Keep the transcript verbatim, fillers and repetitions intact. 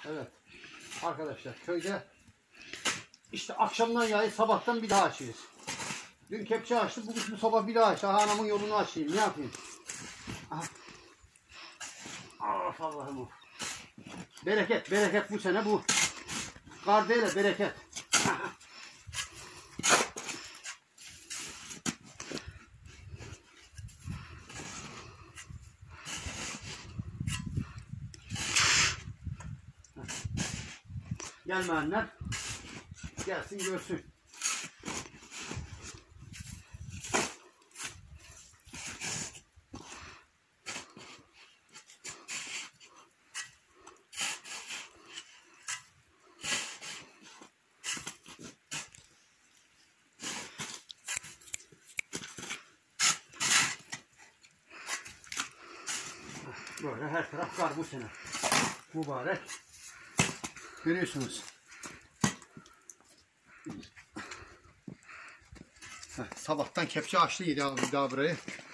Evet. Arkadaşlar köyde işte akşamdan yayı sabahtan bir daha açıyoruz. Dün kepçe açtım, bugün bu sabah bir daha aç. Aha anamın yolunu açayım. Ne yapayım? Aha. Allah Allah'ım. Bereket, bereket bu sene bu. Kar değil, bereket. Gelmeyenler gelsin görsün. Böyle her taraf kar bu sene. Mübarek. Görüyorsunuz. Heh, sabahtan kepçe açtı yedi abi daha burayı.